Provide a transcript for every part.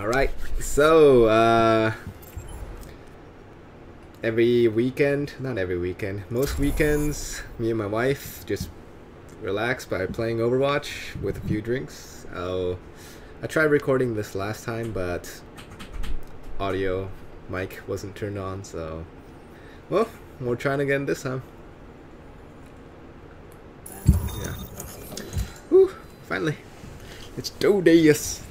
Alright, so every weekend, not every weekend, most weekends, me and my wife just relax by playing Overwatch with a few drinks. I tried recording this last time, but audio mic wasn't turned on, so well, we're trying again this time. Yeah. Whew, finally. It's Dodeus.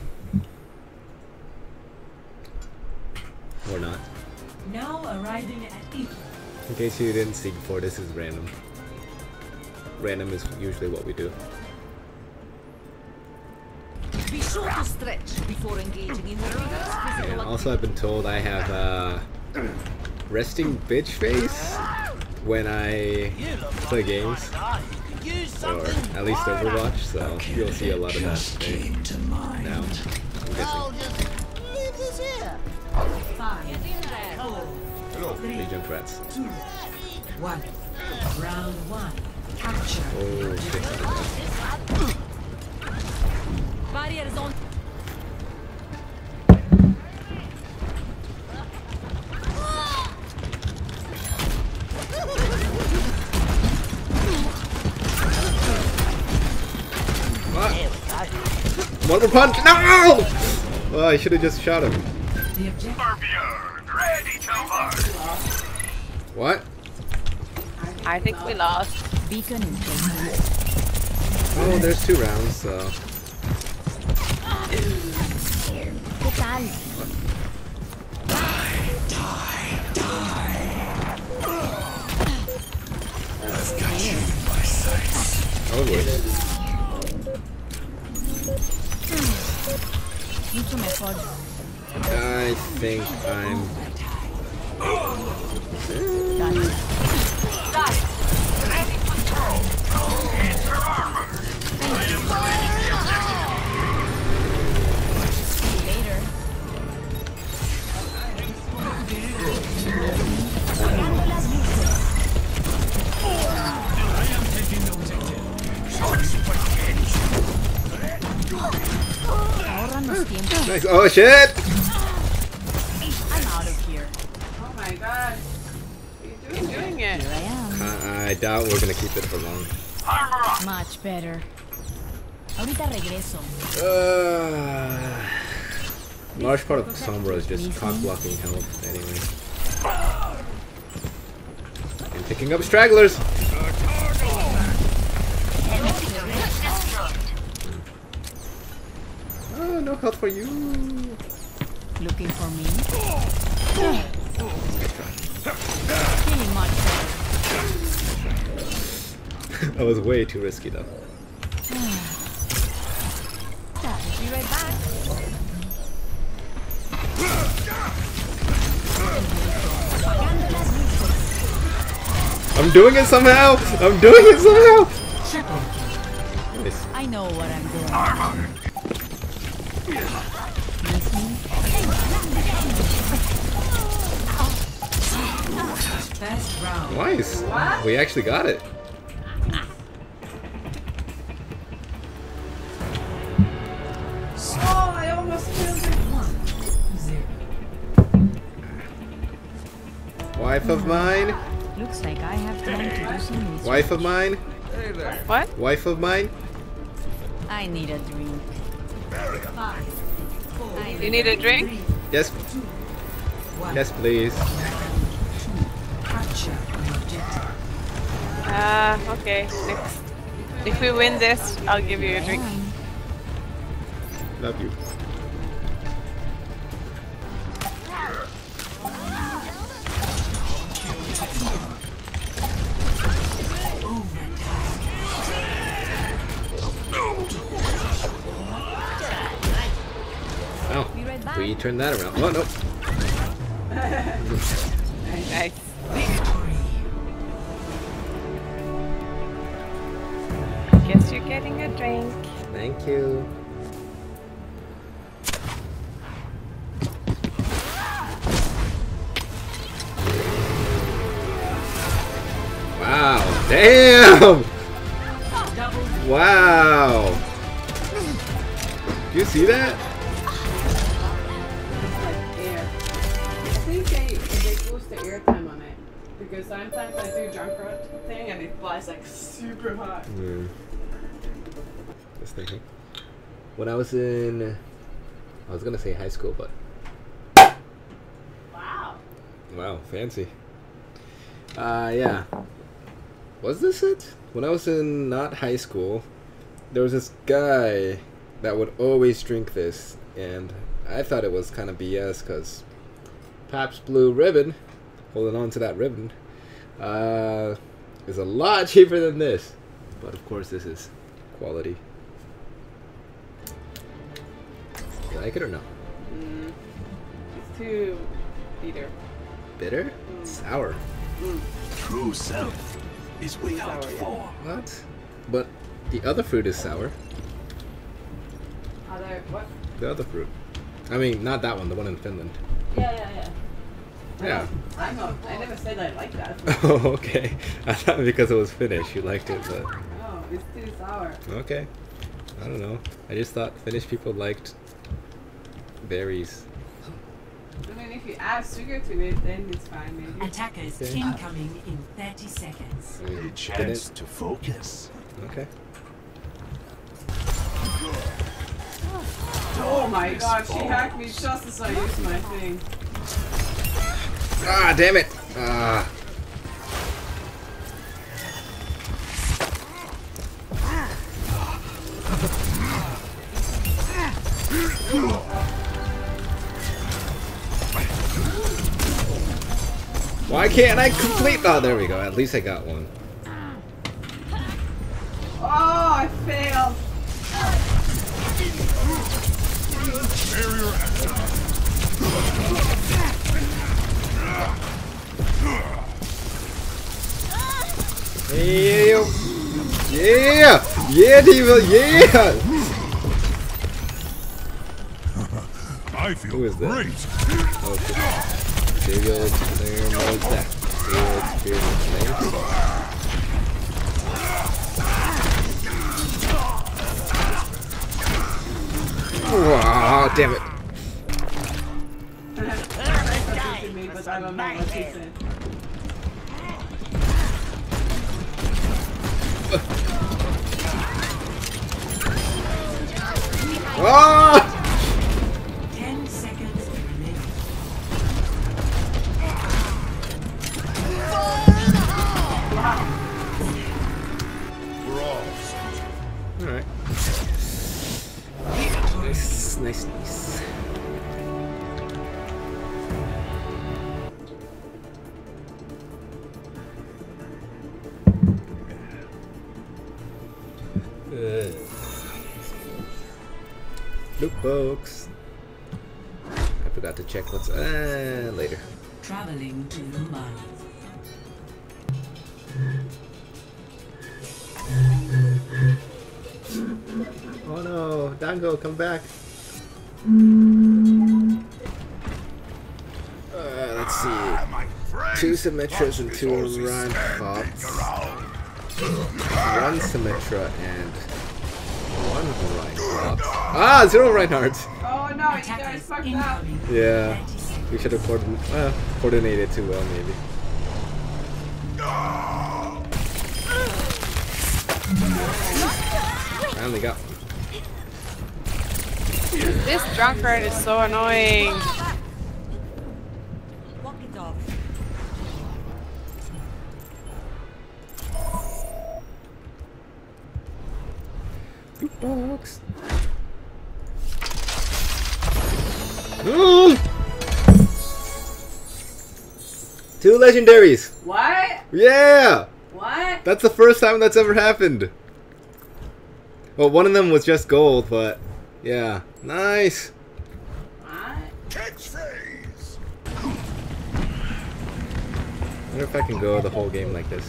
Or not. Now arriving at Eton. In case you didn't see before, this is random. Random is usually what we do. Be sure to stretch before engaging in the rigorous physical And also I've been told I have resting bitch face when I play games. Or at least Overwatch, so you'll see a lot of that today. Now, I'm guessing. Leave this here. 5, 4, 3, Legion threats. 2, 1. Round 1. Capture. Oh shit. barriers on. Mortal punch! No! Oh, I should have just shot him. The objective. Ready to work. What? I think we lost. Beacon in place. Oh, there's 2 rounds, so. ¿Qué tal? I've got you in my sights. Oh, boy. Mucho mejor. I think I'm. Ready to throw. Enter armor. See you later. Ahórranos tiempo. Nice. Oh, shit! I'm out of here. Oh my god. You're doing it. Here I am. I doubt we're gonna keep it for long. Armor up. Much better. Ahorita regreso. Large part of Sombra is just cock blocking health, anyway. And picking up stragglers! Oh, no health for you! Looking for me? Feeling much better. That was way too risky though. Be right back. I'm doing it somehow! I'm doing it somehow! Nice. I know what I'm doing. Armor. First round. Nice! We actually got it. Oh, I almost killed it. 1, 0. Wife of mine? Looks like I have time to do some research. Wife of mine? What? Wife of mine? I need a drink. You need a drink? Yes. Yes, please. Capture the objective. Okay. Next. If we win this, I'll give you a drink. Love you. Oh, we turned that around. Oh, no. Nice. Guess you're getting a drink. Thank you. Wow. Damn! Wow! Do you see that? boost the airtime on it. Because sometimes I do Junkrat thing and it flies like super high. Just thinking. When I was in, I was gonna say high school, but Wow. wow, fancy. Yeah. Was this it? When I was in not high school, there was this guy that would always drink this, and I thought it was kind of BS because Pabst Blue Ribbon, holding on to that ribbon, is a lot cheaper than this. But of course, this is quality. You like it or no? It's too bitter. Bitter? Sour. True self is without Sour, yeah. form. What? But the other fruit is sour. Other what? The other fruit. I mean, not that one, the one in Finland. Yeah. Yeah. I know. I never said I like that. Oh, okay. I thought because it was Finnish you liked it, but No, it's too sour. okay. I don't know. I just thought Finnish people liked berries. I mean, if you add sugar to it, then it's fine, maybe. Attackers Okay. incoming in 30 seconds. I mean, A chance to focus. okay. Oh my god, she hacked me just as I used my thing. Ah, damn it! Ah. Why can't I complete? Oh, there we go. At least I got one. Oh, I failed. Yeah, yeah, Diva, yeah. I feel Who is that? great. Okay. David, there, no, that. Wow, damn it. To me, but I don't know what she said. Ah! 10 seconds remaining. We're all Alright. Nice, nice, nice. Loot box. I forgot to check what's later. Traveling to the mine. Oh no, Dango, come back. Let's see. my friend. 2 Symmetras and 2 Rhyme Pops. 1 Symmetra and 1 Rhyme Pops. Ah, 0 Reinhardts. Oh no, you guys Attackers fucked up. incoming. Yeah, 30 seconds. we should have coordinated too well, maybe. Finally got one. This drunkard is so annoying. Walk it off. Loot box. Ooh! 2 legendaries. What? Yeah, What? that's the first time that's ever happened. Well, one of them was just gold, but yeah, nice. What? Catchphrase. I wonder if I can go the whole game like this.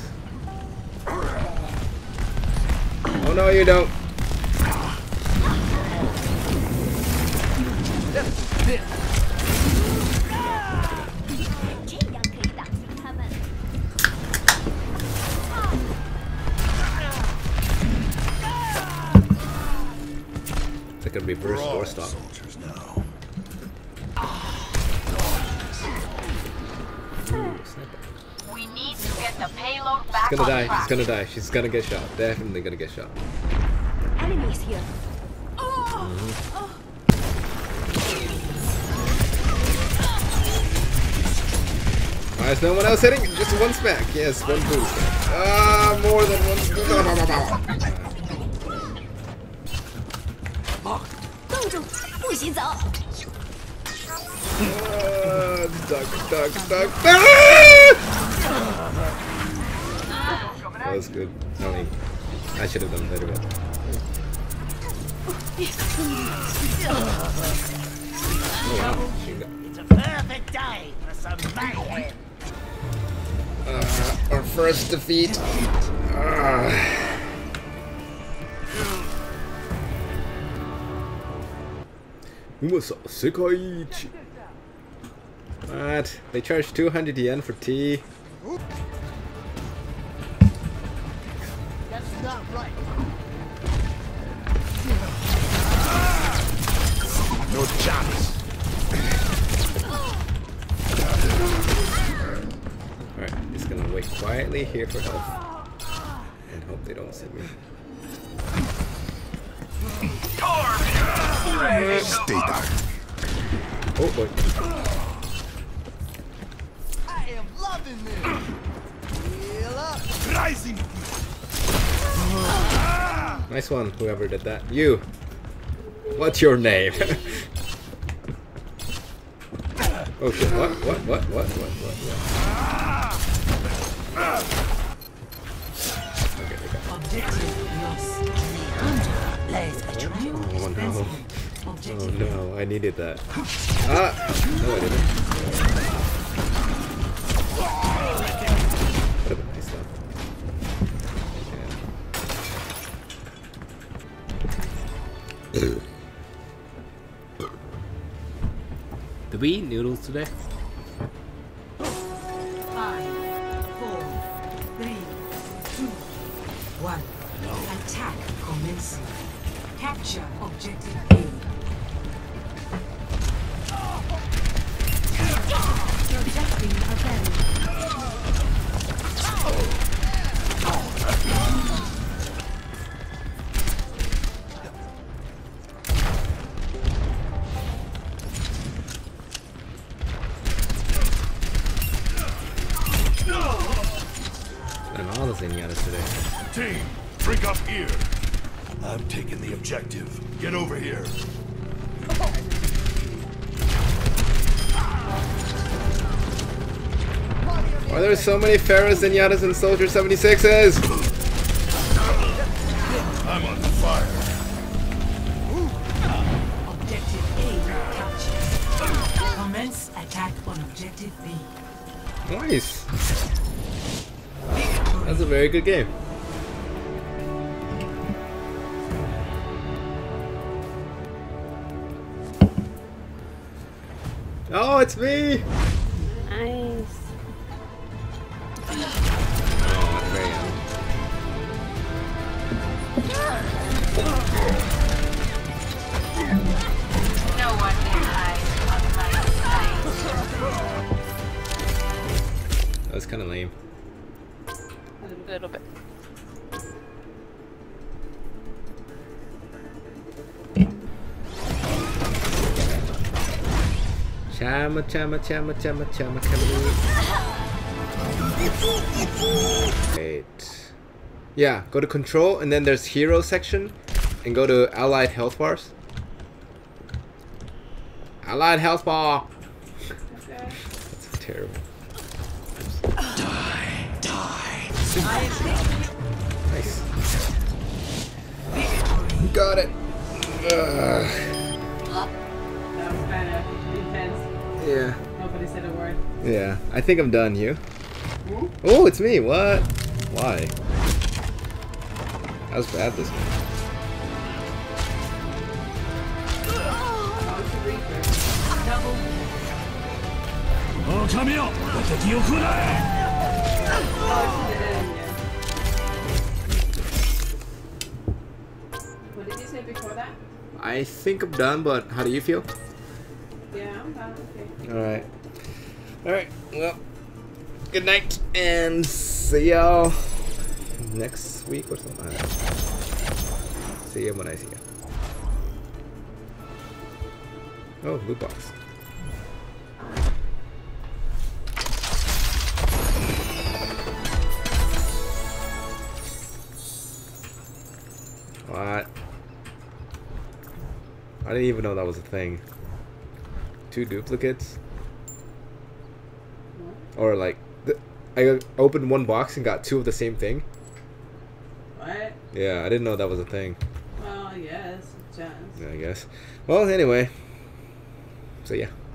Oh no, you don't. It's like a reverse We're all door stop. soldiers now. sniper. We need to get the payload back She's gonna on die. track. She's gonna die. She's gonna get shot. Definitely gonna get shot. Enemies here. Why is no one else hitting? Just one smack. Yes, one boost. Ah, more than one. Duck, duck, duck. Ah! That was good. I mean, I should have done better. But... Oh wow. It's a perfect day for some mayhem. Our first defeat. What? They charge 200 yen for tea. That's not right. No chance. Alright, I'm just gonna wait quietly here for help. And hope they don't see me. Stay down. Oh boy. I am loving this. Heal up. Rising. Nice one, whoever did that. You! What's your name? Oh shit, what? Okay, okay. Objective lost. Oh no. Oh no, I needed that. Ah! No, I didn't. Would have been nice though. Did we eat noodles today? 5, 4, 3, 2, 1. Attack commencing. Capture objective A. Projecting a barrier. And all the Zenyatta today. Team, bring up here. I'm taking the objective. Get over here. Why are there so many Pharah Zenyatas and Soldier 76s? I'm on fire. Objective A captured. Commence attack on objective B. Nice. That's a very good game. Oh, it's me! Nice. Oh, very young. No one can hide on my sight. That was kind of lame. A little bit. Chama, chama, chama, chama, chama, chama. Wait. Yeah, go to control and then there's hero section and go to allied health bars. Allied health bar. That's terrible. Nice. Got it. That was kind of intense. Yeah. Nobody said a word. Yeah. I think I'm done. You? Oh, it's me. What? Why? That was bad this one. What did you say before that? I think I'm done, but how do you feel? Yeah, I'm done. Okay. Alright. Alright, well, good night, and see y'all next week or something. See ya when I see ya. Oh, loot box. What? I didn't even know that was a thing. 2 duplicates? Or like, I opened one box and got 2 of the same thing? What? Yeah, I didn't know that was a thing. Well, yes, a chance. Yeah, I guess. Well, anyway. So yeah.